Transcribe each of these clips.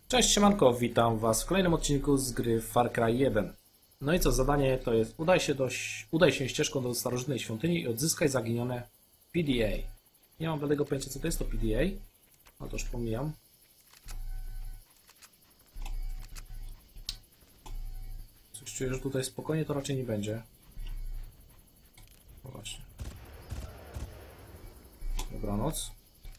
Cześć, siemanko, witam was w kolejnym odcinku z gry Far Cry 1. No i co, zadanie to jest udaj się ścieżką do starożytnej świątyni i odzyskaj zaginione PDA. Nie mam żadnego pojęcia, co to jest to PDA, no to już pomijam. Coś czuję, że tutaj spokojnie to raczej nie będzie. No właśnie. Dobranoc.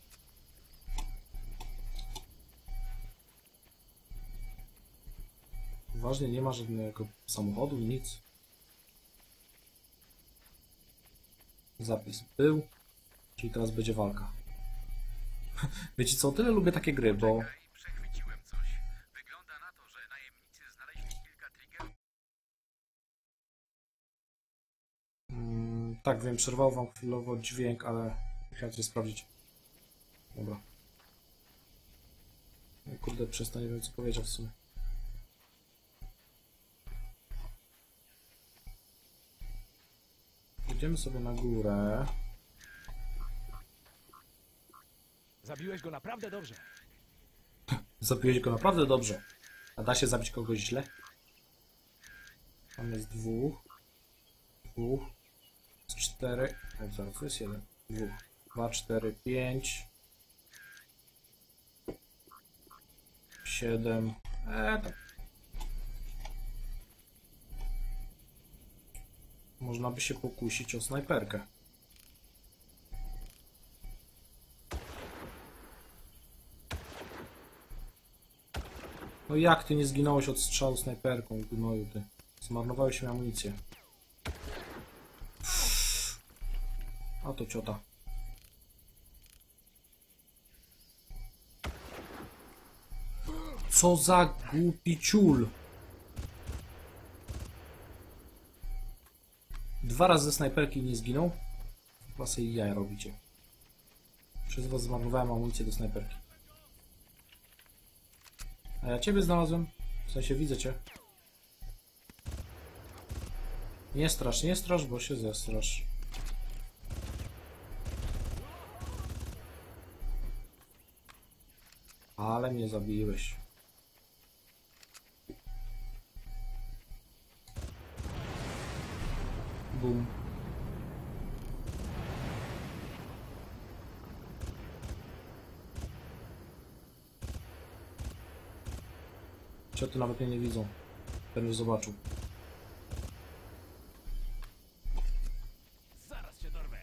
Ważnie, nie ma żadnego samochodu, nic. Zapis był, czyli teraz będzie walka. Wiecie co, o tyle lubię takie gry, bo... Przechwyciłem coś. Wygląda na to, że najemnicy znaleźli kilka triggerów. Tak, wiem, przerwał wam chwilowo dźwięk, ale chciałem coś sprawdzić. Dobra. No, kurde, przestań, nie wiem co powiedział w sumie. Idziemy sobie na górę. Zabiłeś go naprawdę dobrze. Zabiłeś go naprawdę dobrze. A da się zabić kogoś źle? Tam jest dwóch. Jest cztery. Jak zaraz, to jest jeden. Dwóch. 2, 4, 5. 7. Tak. Można by się pokusić o snajperkę. No jak ty nie zginąłeś od strzału snajperką, gnoju ty? Zmarnowałeś mi amunicję. A to ciota. Co za głupi ciul! 2 razy ze snajperki nie zginął? Chyba sobie jaja robicie. Przez was zmarnowałem amunicję do snajperki. A ja ciebie znalazłem. W sensie widzę cię. Nie strasz, bo się zestrasz. Ale mnie zabiłeś. Bum. Cioty nawet mnie nie widzą. Ten już zobaczył. Zaraz się dorwę.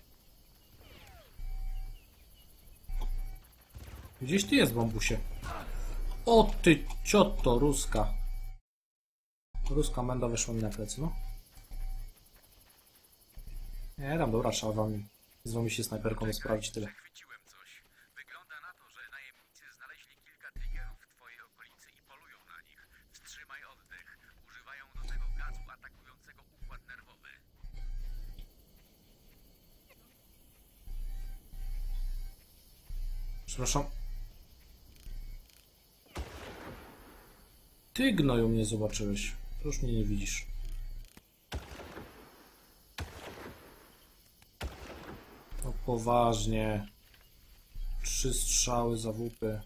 Gdzieś ty jest, bambusie. O ty cioto, ruska. Ruska menda wyszła mi na plecy, no. Nie, tam dobra, trzeba z wami się snajperką sprawdzić tyle. Przechwyciłem coś. Wygląda na to, że najemnicy znaleźli kilka triggerów w twojej okolicy i polują na nich. Wstrzymaj oddech. Używają do tego gazu atakującego układ nerwowy. Przepraszam. Ty, gnoju, mnie zobaczyłeś. To już mnie nie widzisz. No poważnie. 3 strzały za WP.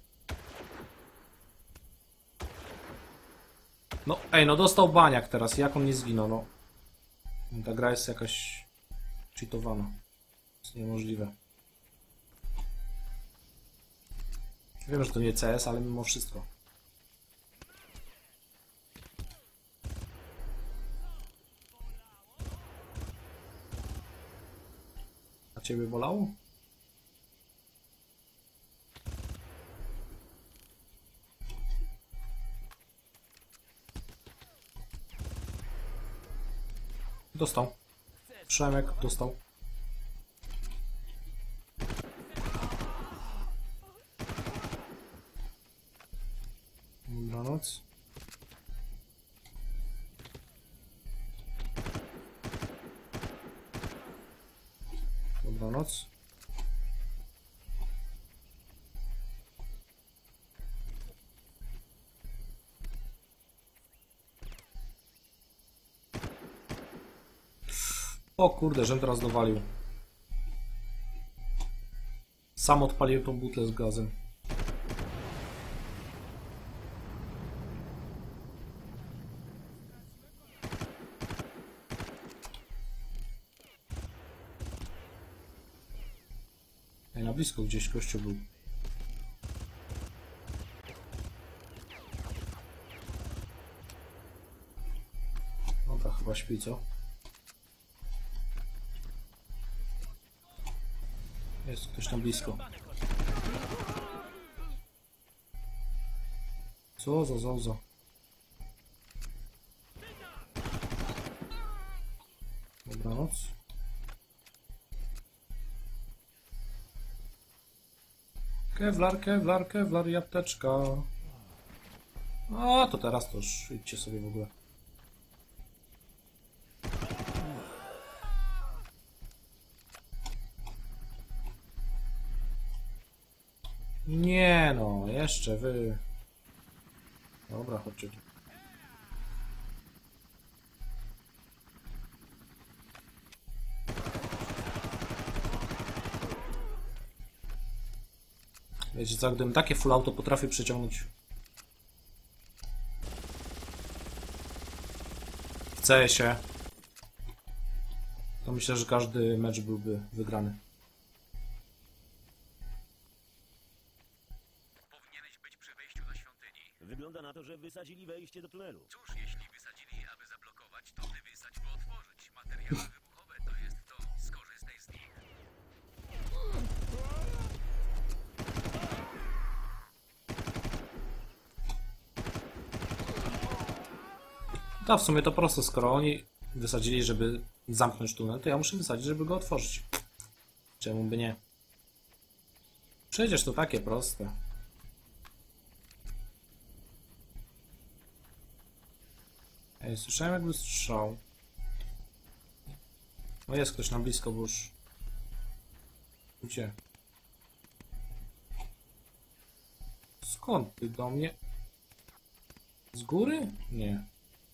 No ej, no dostał baniak teraz. Jak on nie zginął, no. Ta gra jest jakaś cheatowana. To jest niemożliwe. Wiem, że to nie CS, ale mimo wszystko. A ciebie bolało? Dostał. Przemek dostał. Dobranoc. Dobranoc. O kurde, żem teraz dowalił. Sam odpaliłem tą butlę z gazem. Ej, na blisko gdzieś gościu był. Dobra, chyba śpi, co? Jest ktoś tam blisko. Co za. Dobranoc. Kevlar i apteczka. A to teraz to już idźcie sobie w ogóle. Nie no, jeszcze wy. Dobra, chodźcie tu. Wiecie co, gdybym takie full auto potrafił przeciągnąć w CS-ie, to myślę, że każdy mecz byłby wygrany. Powinieneś być przy wejściu do świątyni. Wygląda na to, że wysadzili wejście do tunelu. Cóż, jeśli wysadzili, aby zablokować, to ty wysadź, by otworzyć. Materiały wybuchowe to jest to. Skorzystaj z nich. No w sumie to prosto, skoro oni wysadzili, żeby zamknąć tunel, to ja muszę wysadzić, żeby go otworzyć. Czemu by nie? Przecież to takie proste. Ej, słyszałem jakby strzał. No jest ktoś na blisko, bo już... Gdzie? Skąd ty do mnie? Z góry? Nie.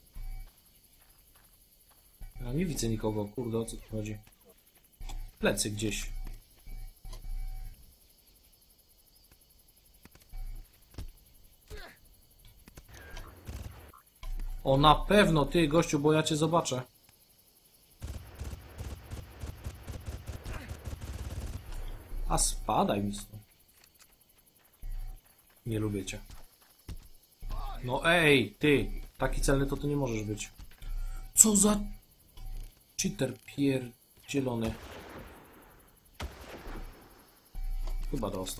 Ja nie widzę nikogo, kurde, o co tu chodzi? Plecy gdzieś. O, na pewno, ty, gościu, bo ja cię zobaczę. A spadaj mi stąd. Nie lubię cię. No ej, ty, taki celny to ty nie możesz być. Co za cheater pierdzielony. Chyba dostał.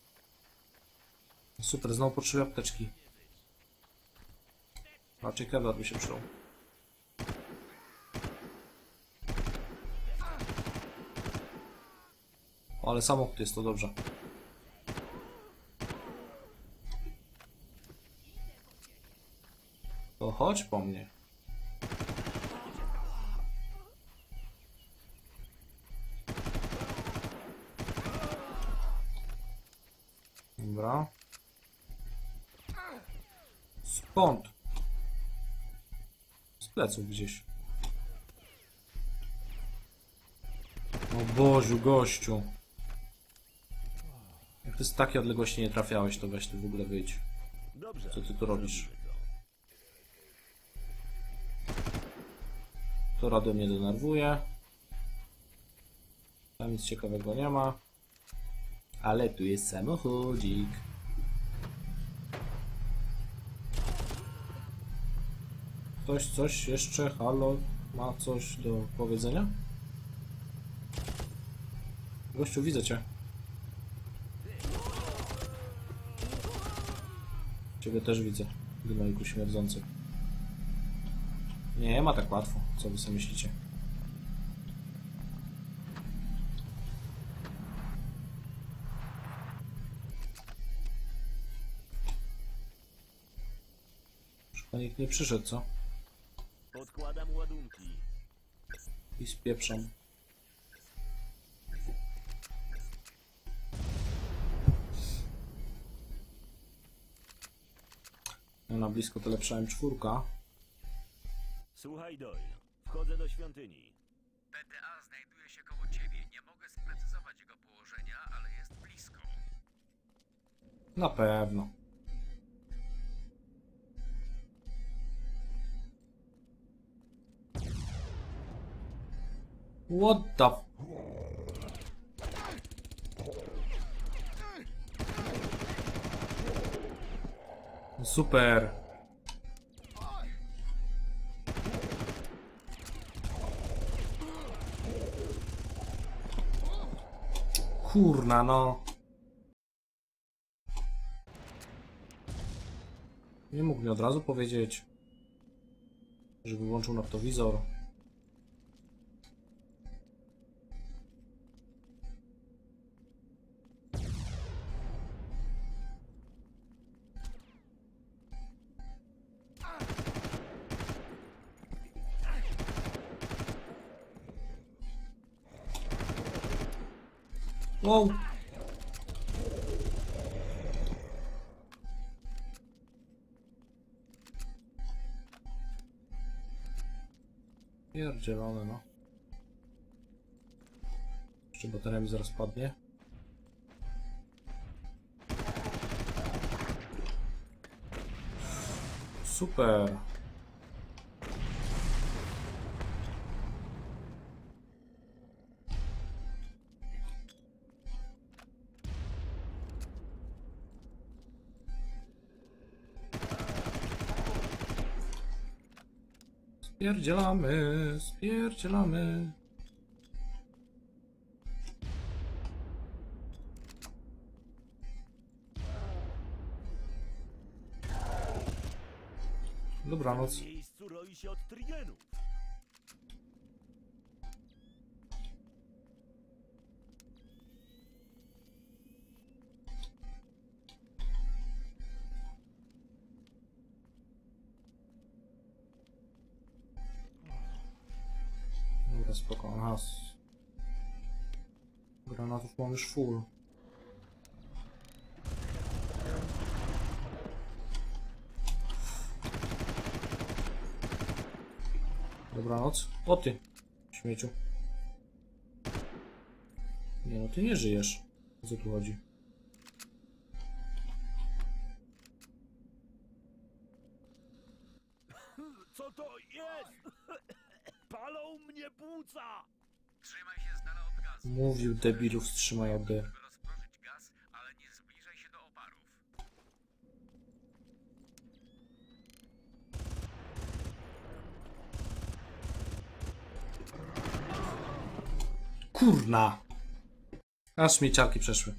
Super, znowu potrzebuję apteczki. Raczej Kevlar by się przydał. O, ale samochód jest, to dobrze. To chodź po mnie. Dobra. Skąd? Z pleców gdzieś. O Boziu, gościu. Jak ty z takiej odległości nie trafiałeś, to weź ty w ogóle wyjdź. Dobrze. Co ty tu robisz? zrobimy To radio mnie denerwuje. Tam nic ciekawego nie ma. Ale tu jest samochodzik. Ktoś coś jeszcze? Halo? Ma coś do powiedzenia? Gościu, widzę cię. Ciebie też widzę. Gnojku śmierdzący. Nie ma tak łatwo. Co wy sobie myślicie? Chyba nikt nie przyszedł, co? to. Odkładam ładunki. I spieprzam. Ja na blisko to lepsza M4. Słuchaj, Doyle. Wchodzę do świątyni. PTA znajduje się koło ciebie. Nie mogę sprecyzować jego położenia, ale jest blisko. Na pewno. What the f... Super. Kurna, no. Nie mógł mi od razu powiedzieć, że wyłączył noktowizor. Wow. Pierdzielone, no. Jeszcze bateria mi zaraz padnie. Super. Spierdzielamy, spierdzielamy. Dobranoc. W miejscu roi się od Trigenów. Dobra, spoko. Aha. Granatów mam już full. Dobranoc. O ty, śmieciu. Nie no, ty nie żyjesz. O co tu chodzi? Co to jest? Palą mnie płuca! Trzymaj się z dala od gazu. Mówił debilów, wstrzymaj oddech. Żeby rozproszyć gaz, ale nie zbliżaj się do oparów. Kurna! Aż śmieciarki przeszły.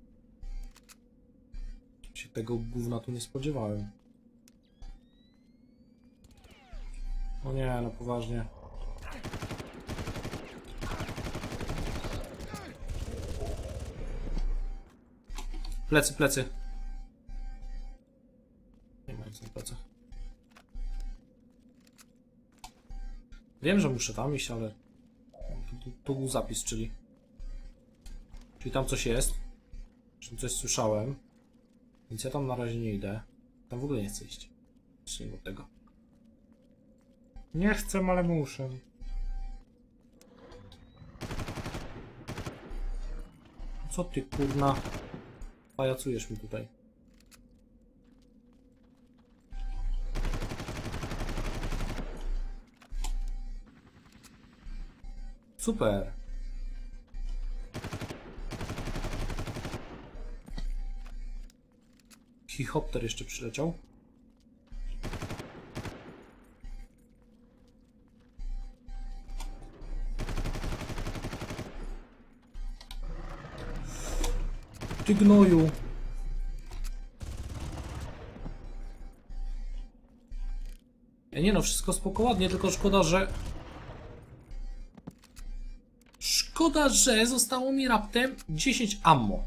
Się tego gówna tu nie spodziewałem. O nie, no poważnie. Plecy, plecy. Nie ma nic na plecach. Wiem, że muszę tam iść, ale... Tu był zapis, czyli tam coś jest. Czyli coś słyszałem. Więc ja tam na razie nie idę. Tam w ogóle nie chcę iść. Zacznijmy od tego. Nie chcę, ale muszę. Co ty kurna? Pajacujesz mi tutaj. Super. Chichopter jeszcze przyleciał. Ty gnoju. Nie no, wszystko spoko ładnie, tylko szkoda, że... Szkoda, że zostało mi raptem 10 ammo.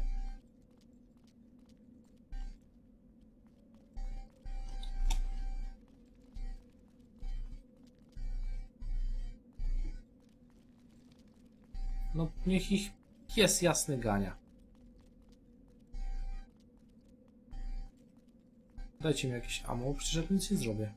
No niech ich pies jasny gania. Dajcie mi jakieś ammo, przecież ja nic nie zrobię.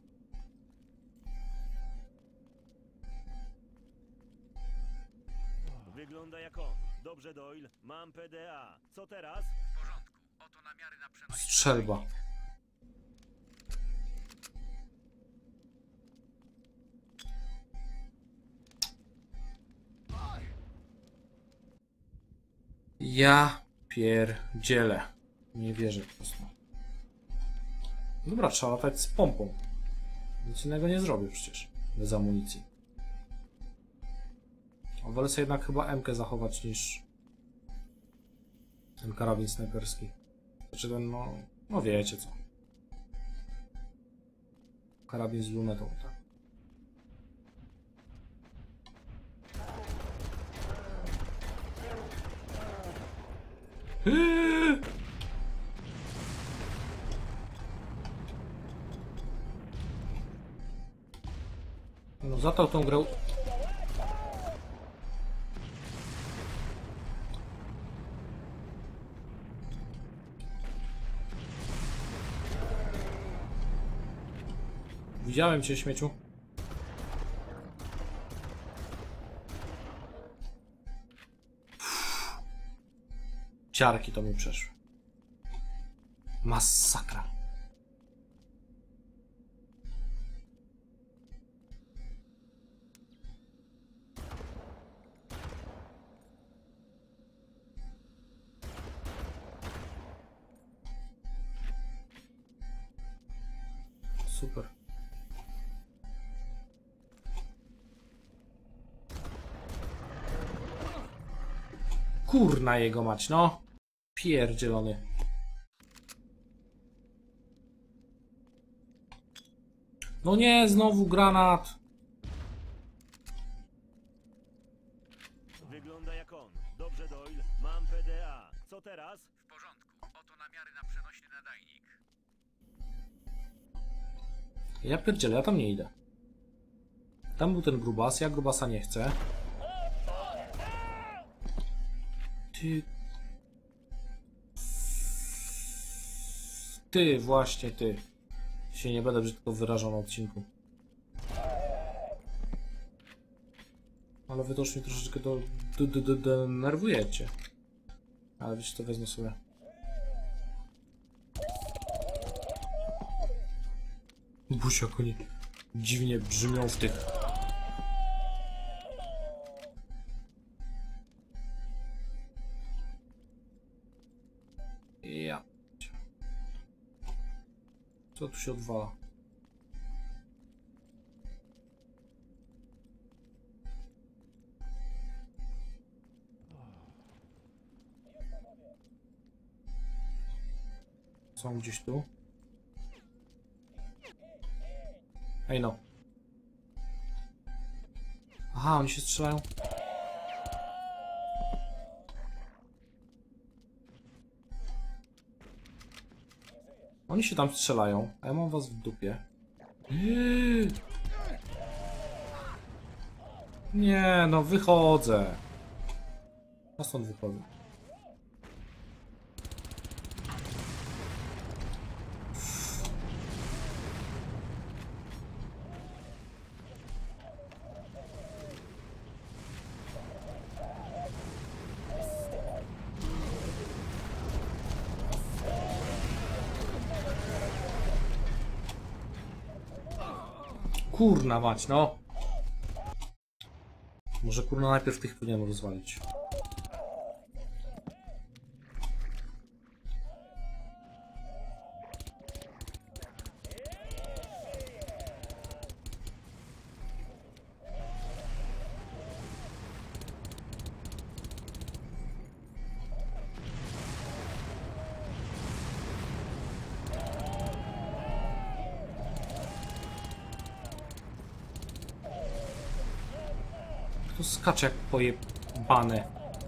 Wygląda jak on. Dobrze, Doyle. Mam PDA. Co teraz? W porządku. Oto namiary na przenośnik. Strzelba. Ja pierdzielę. Nie wierzę po prostu. Dobra, trzeba latać z pompą. Nic innego nie zrobię przecież. Bez amunicji. A wolę sobie jednak chyba M-kę zachować niż ten karabin snajperski. Znaczy ten, no wiecie co. Karabin z lunetą, tak. No za tą grę... Widziałem cię, śmieciu. Ciarki to mi przeszły. Masakra. Super. Kurna jego mać, no. Pierdzielony. No nie, znowu granat. Wygląda jak on. Dobrze, Doyle. Mam PDA. Co teraz? W porządku. Oto namiary na przenośny nadajnik. Ja pierdzielę, ja tam nie idę. Tam był ten grubas, ja grubasa nie chcę. Ty... Ty, właśnie ty. Się nie będę brzydko wyrażał na odcinku. Ale wy to już mnie troszeczkę denerwujecie. Ale wiecie, to wezmę sobie. Buź, jak oni dziwnie brzmią w tych... Ja. Co tu się odwala? Są gdzieś tu? Ej no. Aha, oni się strzelają. Oni się tam strzelają, a ja mam was w dupie. Nie, no wychodzę. Ja stąd wychodzę. Kurna mać, no. Może kurna najpierw tych powinienem rozwalić. To skacze jak pojebane.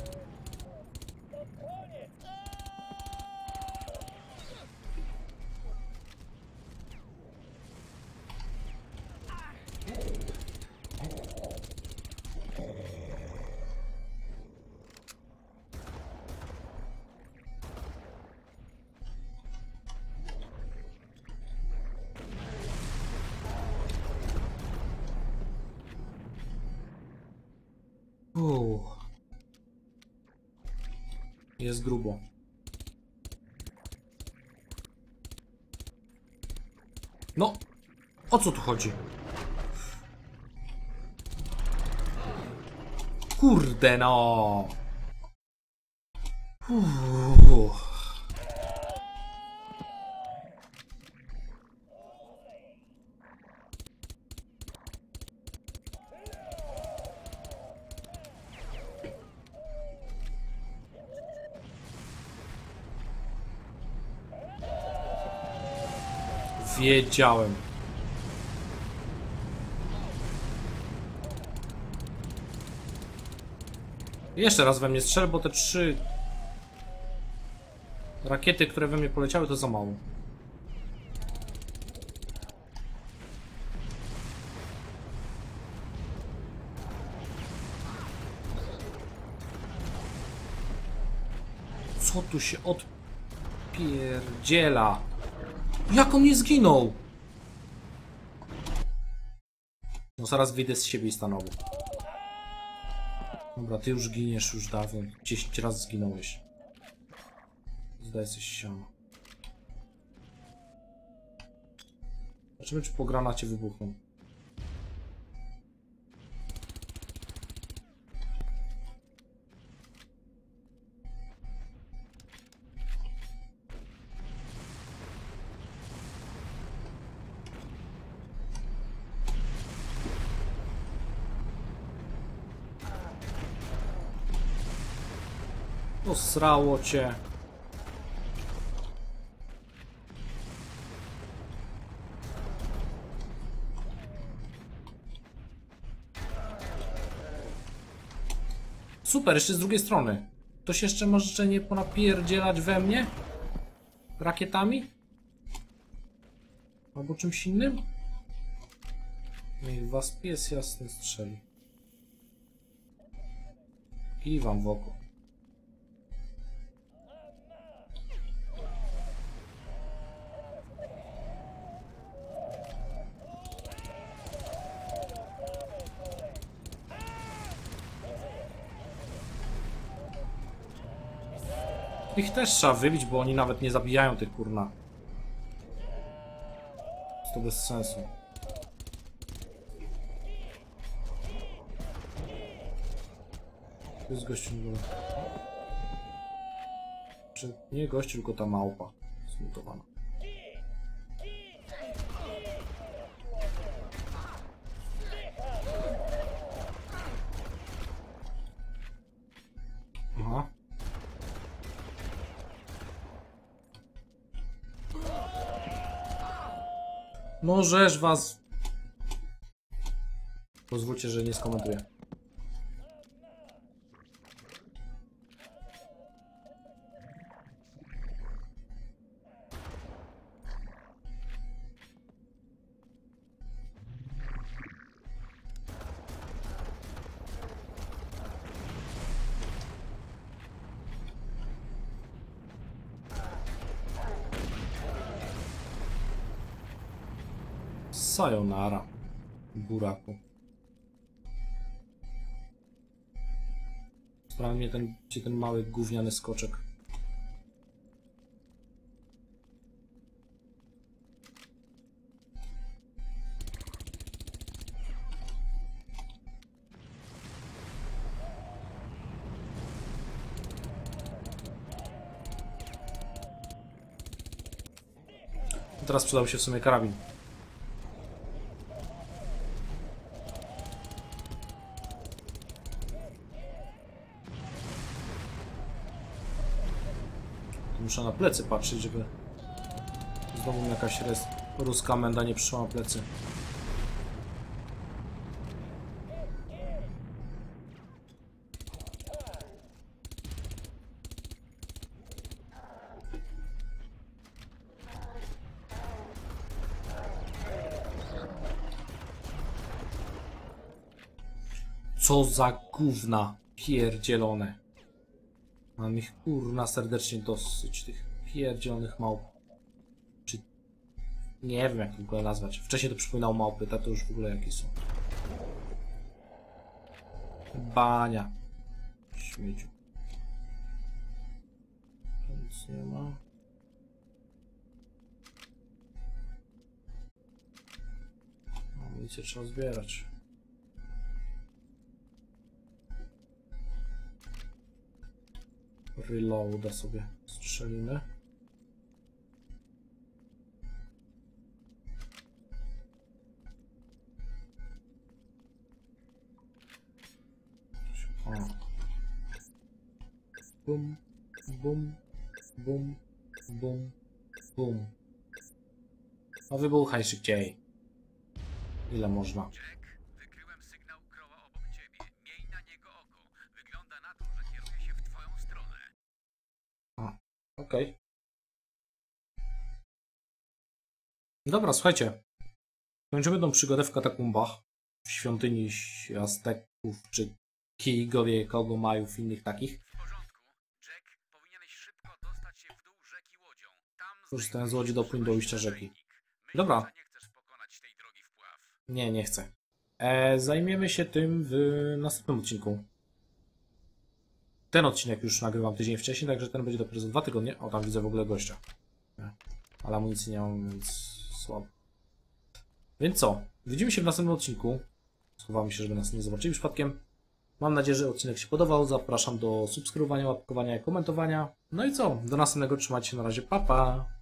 Jest grubo. No, o co tu chodzi? Kurde no. Wiedziałem. Jeszcze raz we mnie strzel, bo te 3 rakiety, które we mnie poleciały, to za mało. Co tu się odpierdziela? Jak on nie zginął? No zaraz wyjdę z siebie i stanowię. Dobra, ty już giniesz już dawno. 10 razy zginąłeś. Zdaję sobie siano. Zobaczymy, czy po granacie wybuchną. Posrało cię. Super, jeszcze z drugiej strony. Ktoś jeszcze może nie ponapierdzielać we mnie? Rakietami? Albo czymś innym? Niech was pies jasny strzeli. Kij wam w oko. Ich też trzeba wybić, bo oni nawet nie zabijają tych kurna. To bez sensu. To jest gościu w ogóle. Czy nie gościu, tylko ta małpa zmutowana. Aha. No żeż was... Pozwólcie, że nie skomentuję. Sayonara, buraku. Sprawia mnie ten mały gówniany skoczek. Teraz przydał się w sumie karabin. Muszę na plecy patrzeć, żeby znowu jakaś ruska menda nie przyszła na plecy. Co za gówna pierdzielone. Mam ich kurna serdecznie dosyć, tych pierdzielonych małp. Czy... Nie wiem jak w ogóle nazwać. Wcześniej to przypominało małpy, te to już w ogóle jakie są. Bania. Śmieciu. Nic nie ma. Amunicję trzeba zbierać. Reloada sobie strzelimy. O. Bum, bum, bum, bum, bum. No wybuchaj szybciej. Ile można? Jack, wykryłem sygnał Crowa obok ciebie. Miej na niego oko. Wygląda na to, że kieruje się w twoją stronę. Okej. Dobra, słuchajcie. Kończymy tą przygodę w katakumbach. W świątyni Azteków, czy Kigowie, kogo Majów, innych takich. W porządku. Jack, powinieneś szybko dostać się w dół rzeki łodzią. Tam Korzystając z łodzi dopłyń do ujścia rzeki. Myślę, Dobra. że nie chcesz pokonać tej drogi wpław. Nie chcę. Zajmiemy się tym w następnym odcinku. Ten odcinek już nagrywam tydzień wcześniej, także ten będzie dopiero za 2 tygodnie. O, tam widzę w ogóle gościa. Nie. Ale amunicji nie mam, więc słabo. Więc co? Widzimy się w następnym odcinku. Schowamy się, żeby nas nie zobaczyli przypadkiem. Mam nadzieję, że odcinek się podobał. Zapraszam do subskrybowania, łapkowania i komentowania. No i co? Do następnego. Trzymajcie się na razie. Pa, pa!